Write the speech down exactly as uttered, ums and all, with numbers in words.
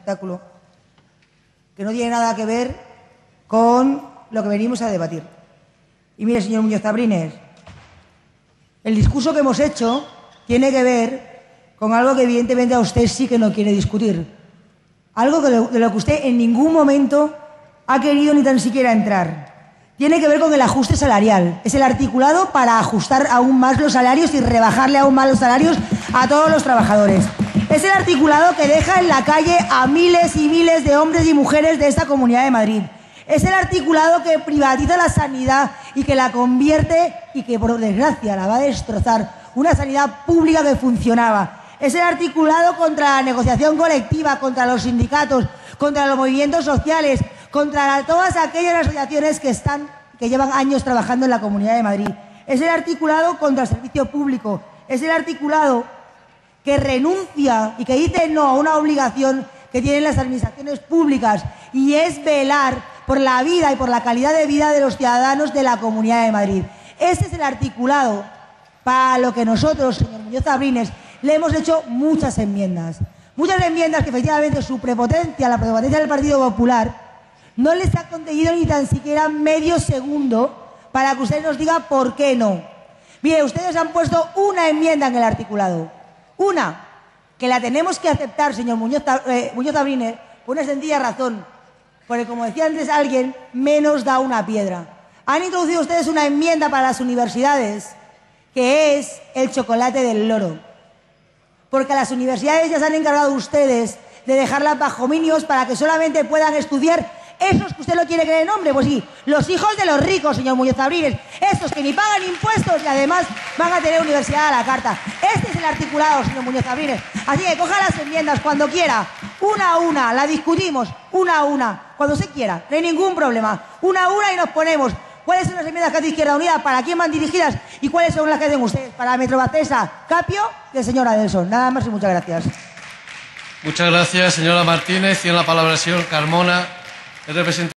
espectáculo que no tiene nada que ver con lo que venimos a debatir. Y mire, señor Muñoz Abrines, el discurso que hemos hecho tiene que ver con algo que evidentemente a usted sí que no quiere discutir. Algo de lo, de lo que usted en ningún momento ha querido ni tan siquiera entrar. Tiene que ver con el ajuste salarial. Es el articulado para ajustar aún más los salarios y rebajarle aún más los salarios a todos los trabajadores. Es el articulado que deja en la calle a miles y miles de hombres y mujeres de esta Comunidad de Madrid. Es el articulado que privatiza la sanidad y que la convierte, y que por desgracia la va a destrozar, una sanidad pública que funcionaba. Es el articulado contra la negociación colectiva, contra los sindicatos, contra los movimientos sociales, contra todas aquellas asociaciones que, están, que llevan años trabajando en la Comunidad de Madrid. Es el articulado contra el servicio público. Es el articulado que renuncia y que dice no a una obligación que tienen las administraciones públicas, y es velar por la vida y por la calidad de vida de los ciudadanos de la Comunidad de Madrid. Este es el articulado para lo que nosotros, señor Muñoz Abrines, le hemos hecho muchas enmiendas. Muchas enmiendas que efectivamente su prepotencia, la prepotencia del Partido Popular, no les ha concedido ni tan siquiera medio segundo para que usted nos diga por qué no. Mire, ustedes han puesto una enmienda en el articulado. Una, que la tenemos que aceptar, señor Muñoz, eh, Muñoz Abrines, por una sencilla razón. Porque, como decía antes alguien, menos da una piedra. Han introducido ustedes una enmienda para las universidades, que es el chocolate del loro. Porque a las universidades ya se han encargado ustedes de dejarlas bajo mínimos para que solamente puedan estudiar esos que usted lo quiere que le nombre. Pues sí, los hijos de los ricos, señor Muñoz Abrines. Estos que ni pagan impuestos y además van a tener universidad a la carta. Este es el articulado, señor Muñoz Abrines. Así que coja las enmiendas cuando quiera, una a una, la discutimos, una a una, cuando se quiera, no hay ningún problema. Una a una y nos ponemos cuáles son las enmiendas que hace Izquierda Unida, para quién van dirigidas y cuáles son las que hacen ustedes. Para Metro Bacesa, Capio y el señor Adelson. Nada más y muchas gracias. Muchas gracias, señora Martínez. Tiene la palabra el señor Carmona, el representante.